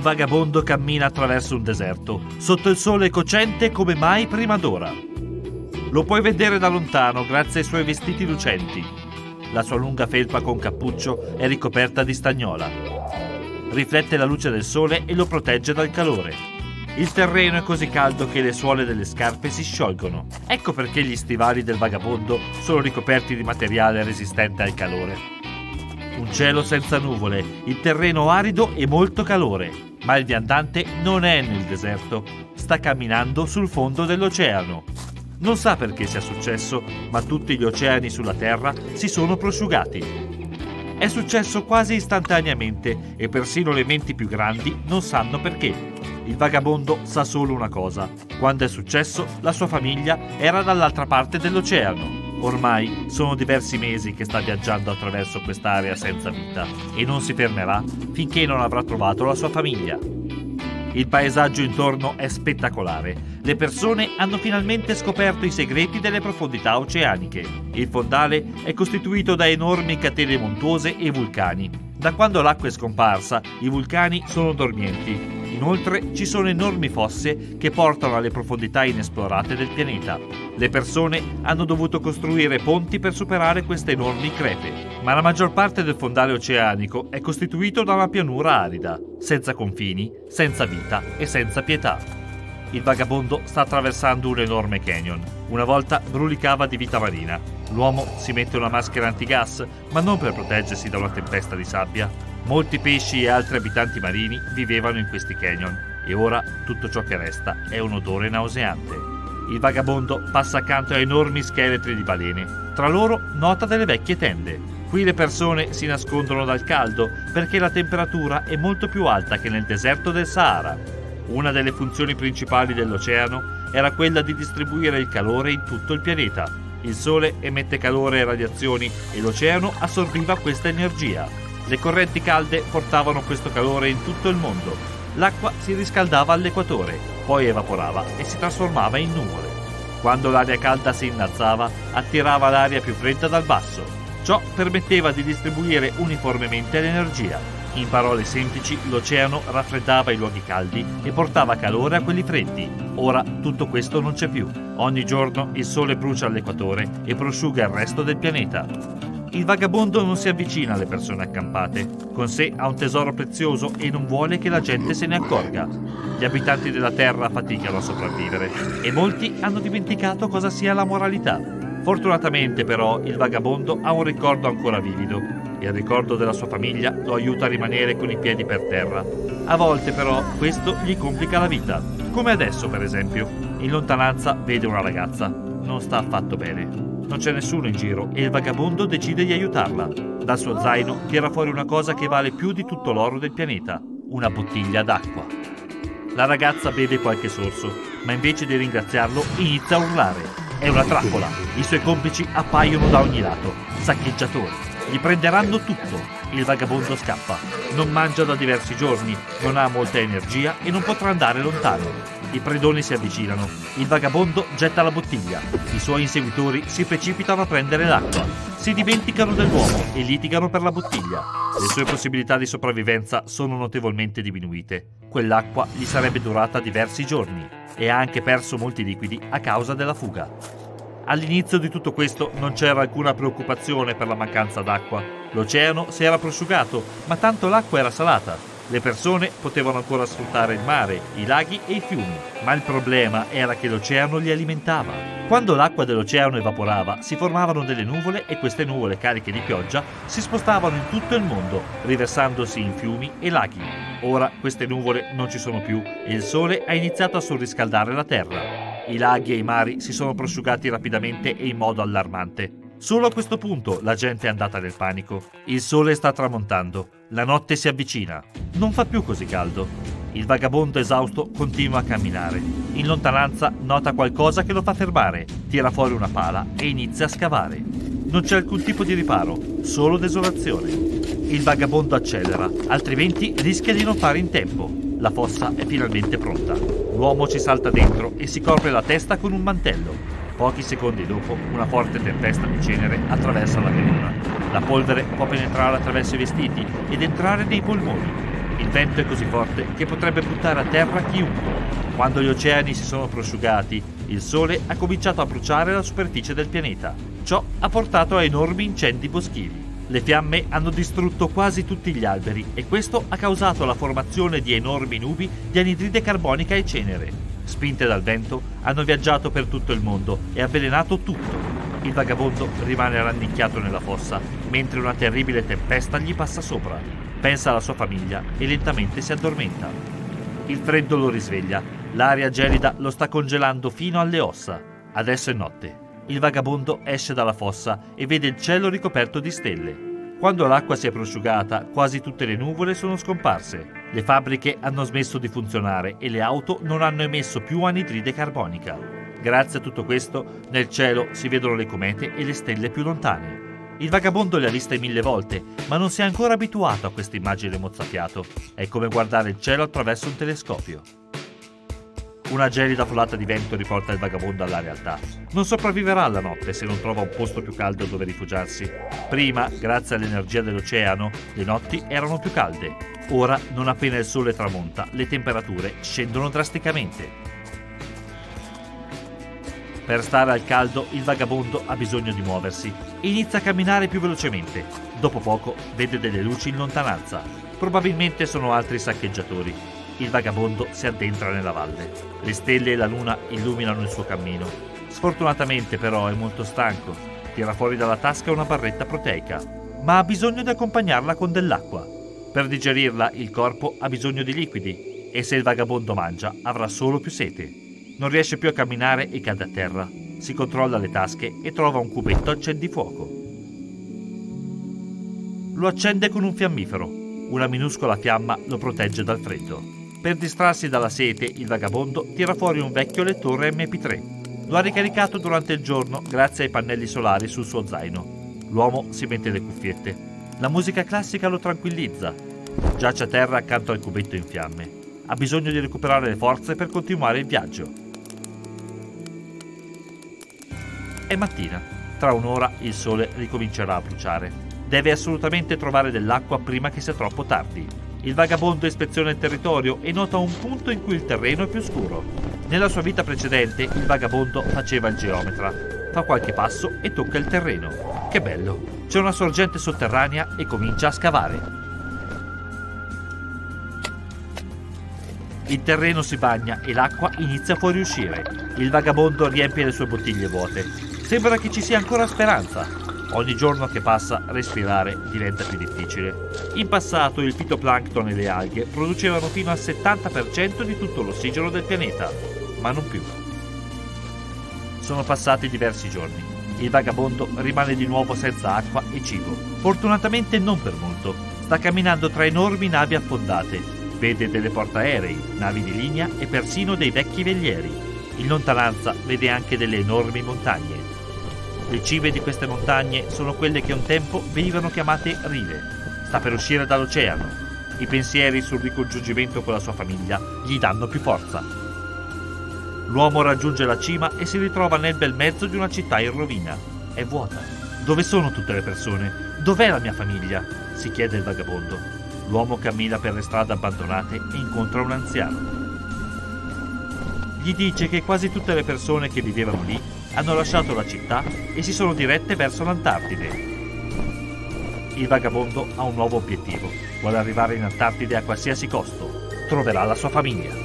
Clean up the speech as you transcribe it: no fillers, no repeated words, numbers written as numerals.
vagabondo cammina attraverso un deserto, sotto il sole cocente come mai prima d'ora. Lo puoi vedere da lontano grazie ai suoi vestiti lucenti. La sua lunga felpa con cappuccio è ricoperta di stagnola. Riflette la luce del sole e lo protegge dal calore. Il terreno è così caldo che le suole delle scarpe si sciolgono. Ecco perché gli stivali del vagabondo sono ricoperti di materiale resistente al calore. Un cielo senza nuvole, il terreno arido e molto calore. Ma il viandante non è nel deserto, sta camminando sul fondo dell'oceano. Non sa perché sia successo, ma tutti gli oceani sulla Terra si sono prosciugati. È successo quasi istantaneamente e persino le menti più grandi non sanno perché. Il vagabondo sa solo una cosa: quando è successo, la sua famiglia era dall'altra parte dell'oceano. Ormai sono diversi mesi che sta viaggiando attraverso quest'area senza vita e non si fermerà finché non avrà trovato la sua famiglia. Il paesaggio intorno è spettacolare. Le persone hanno finalmente scoperto i segreti delle profondità oceaniche. Il fondale è costituito da enormi catene montuose e vulcani. Da quando l'acqua è scomparsa, i vulcani sono dormienti. Inoltre ci sono enormi fosse che portano alle profondità inesplorate del pianeta. Le persone hanno dovuto costruire ponti per superare queste enormi crepe, ma la maggior parte del fondale oceanico è costituito da una pianura arida, senza confini, senza vita e senza pietà. Il vagabondo sta attraversando un enorme canyon. Una volta brulicava di vita marina. L'uomo si mette una maschera antigas, ma non per proteggersi da una tempesta di sabbia. Molti pesci e altri abitanti marini vivevano in questi canyon e ora tutto ciò che resta è un odore nauseante. Il vagabondo passa accanto a enormi scheletri di balene. Tra loro nota delle vecchie tende. Qui le persone si nascondono dal caldo perché la temperatura è molto più alta che nel deserto del Sahara. Una delle funzioni principali dell'oceano era quella di distribuire il calore in tutto il pianeta. Il sole emette calore e radiazioni e l'oceano assorbiva questa energia. Le correnti calde portavano questo calore in tutto il mondo. L'acqua si riscaldava all'equatore, poi evaporava e si trasformava in nuvole. Quando l'aria calda si innalzava, attirava l'aria più fredda dal basso. Ciò permetteva di distribuire uniformemente l'energia. In parole semplici, l'oceano raffreddava i luoghi caldi e portava calore a quelli freddi. Ora tutto questo non c'è più. Ogni giorno il sole brucia all'equatore e prosciuga il resto del pianeta. Il vagabondo non si avvicina alle persone accampate. Con sé ha un tesoro prezioso e non vuole che la gente se ne accorga. Gli abitanti della Terra faticano a sopravvivere e molti hanno dimenticato cosa sia la moralità. Fortunatamente però il vagabondo ha un ricordo ancora vivido. Il ricordo della sua famiglia lo aiuta a rimanere con i piedi per terra. A volte però questo gli complica la vita, come adesso per esempio. In lontananza vede una ragazza, non sta affatto bene. Non c'è nessuno in giro e il vagabondo decide di aiutarla. Dal suo zaino tira fuori una cosa che vale più di tutto l'oro del pianeta, una bottiglia d'acqua. La ragazza beve qualche sorso, ma invece di ringraziarlo inizia a urlare. È una trappola, i suoi complici appaiono da ogni lato, saccheggiatori. Gli prenderanno tutto. Il vagabondo scappa. Non mangia da diversi giorni, non ha molta energia e non potrà andare lontano. I predoni si avvicinano. Il vagabondo getta la bottiglia. I suoi inseguitori si precipitano a prendere l'acqua. Si dimenticano dell'uomo e litigano per la bottiglia. Le sue possibilità di sopravvivenza sono notevolmente diminuite. Quell'acqua gli sarebbe durata diversi giorni e ha anche perso molti liquidi a causa della fuga. All'inizio di tutto questo non c'era alcuna preoccupazione per la mancanza d'acqua. L'oceano si era prosciugato, ma tanto l'acqua era salata. Le persone potevano ancora sfruttare il mare, i laghi e i fiumi, ma il problema era che l'oceano li alimentava. Quando l'acqua dell'oceano evaporava, si formavano delle nuvole e queste nuvole cariche di pioggia si spostavano in tutto il mondo, riversandosi in fiumi e laghi. Ora queste nuvole non ci sono più e il sole ha iniziato a surriscaldare la terra. I laghi e i mari si sono prosciugati rapidamente e in modo allarmante. Solo a questo punto la gente è andata nel panico. Il sole sta tramontando, la notte si avvicina. Non fa più così caldo. Il vagabondo esausto continua a camminare. In lontananza nota qualcosa che lo fa fermare, tira fuori una pala e inizia a scavare. Non c'è alcun tipo di riparo, solo desolazione. Il vagabondo accelera, altrimenti rischia di non fare in tempo. La fossa è finalmente pronta. L'uomo ci salta dentro e si copre la testa con un mantello. Pochi secondi dopo, una forte tempesta di cenere attraversa la pianura. La polvere può penetrare attraverso i vestiti ed entrare nei polmoni. Il vento è così forte che potrebbe buttare a terra chiunque. Quando gli oceani si sono prosciugati, il Sole ha cominciato a bruciare la superficie del pianeta. Ciò ha portato a enormi incendi boschivi. Le fiamme hanno distrutto quasi tutti gli alberi e questo ha causato la formazione di enormi nubi di anidride carbonica e cenere. Spinte dal vento, hanno viaggiato per tutto il mondo e avvelenato tutto. Il vagabondo rimane rannicchiato nella fossa, mentre una terribile tempesta gli passa sopra. Pensa alla sua famiglia e lentamente si addormenta. Il freddo lo risveglia, l'aria gelida lo sta congelando fino alle ossa. Adesso è notte. Il vagabondo esce dalla fossa e vede il cielo ricoperto di stelle. Quando l'acqua si è prosciugata, quasi tutte le nuvole sono scomparse. Le fabbriche hanno smesso di funzionare e le auto non hanno emesso più anidride carbonica. Grazie a tutto questo, nel cielo si vedono le comete e le stelle più lontane. Il vagabondo le ha viste 1000 volte, ma non si è ancora abituato a questa immagine mozzafiato. È come guardare il cielo attraverso un telescopio. Una gelida folata di vento riporta il vagabondo alla realtà. Non sopravviverà alla notte se non trova un posto più caldo dove rifugiarsi. Prima, grazie all'energia dell'oceano, le notti erano più calde. Ora, non appena il sole tramonta, le temperature scendono drasticamente. Per stare al caldo, il vagabondo ha bisogno di muoversi. Inizia a camminare più velocemente. Dopo poco, vede delle luci in lontananza. Probabilmente sono altri saccheggiatori. Il vagabondo si addentra nella valle. Le stelle e la luna illuminano il suo cammino. Sfortunatamente però è molto stanco. Tira fuori dalla tasca una barretta proteica, ma ha bisogno di accompagnarla con dell'acqua. Per digerirla il corpo ha bisogno di liquidi e se il vagabondo mangia avrà solo più sete. Non riesce più a camminare e cade a terra. Si controlla le tasche e trova un cubetto accendifuoco. Lo accende con un fiammifero. Una minuscola fiamma lo protegge dal freddo. Per distrarsi dalla sete, il vagabondo tira fuori un vecchio lettore MP3. Lo ha ricaricato durante il giorno grazie ai pannelli solari sul suo zaino. L'uomo si mette le cuffiette. La musica classica lo tranquillizza. Giace a terra accanto al cubetto in fiamme. Ha bisogno di recuperare le forze per continuare il viaggio. È mattina. Tra un'ora il sole ricomincerà a bruciare. Deve assolutamente trovare dell'acqua prima che sia troppo tardi. Il vagabondo ispeziona il territorio e nota un punto in cui il terreno è più scuro. Nella sua vita precedente il vagabondo faceva il geometra. Fa qualche passo e tocca il terreno. Che bello! C'è una sorgente sotterranea e comincia a scavare. Il terreno si bagna e l'acqua inizia a fuoriuscire. Il vagabondo riempie le sue bottiglie vuote. Sembra che ci sia ancora speranza. Ogni giorno che passa, respirare diventa più difficile. In passato il fitoplancton e le alghe producevano fino al 70% di tutto l'ossigeno del pianeta, ma non più. Sono passati diversi giorni. Il vagabondo rimane di nuovo senza acqua e cibo. Fortunatamente non per molto. Sta camminando tra enormi navi affondate. Vede delle portaerei, navi di linea e persino dei vecchi velieri. In lontananza vede anche delle enormi montagne. Le cime di queste montagne sono quelle che un tempo venivano chiamate rive. Sta per uscire dall'oceano. I pensieri sul ricongiungimento con la sua famiglia gli danno più forza. L'uomo raggiunge la cima e si ritrova nel bel mezzo di una città in rovina. È vuota. Dove sono tutte le persone? Dov'è la mia famiglia? Si chiede il vagabondo. L'uomo cammina per le strade abbandonate e incontra un anziano. Gli dice che quasi tutte le persone che vivevano lì hanno lasciato la città e si sono dirette verso l'Antartide. Il vagabondo ha un nuovo obiettivo. Vuole arrivare in Antartide a qualsiasi costo. Troverà la sua famiglia.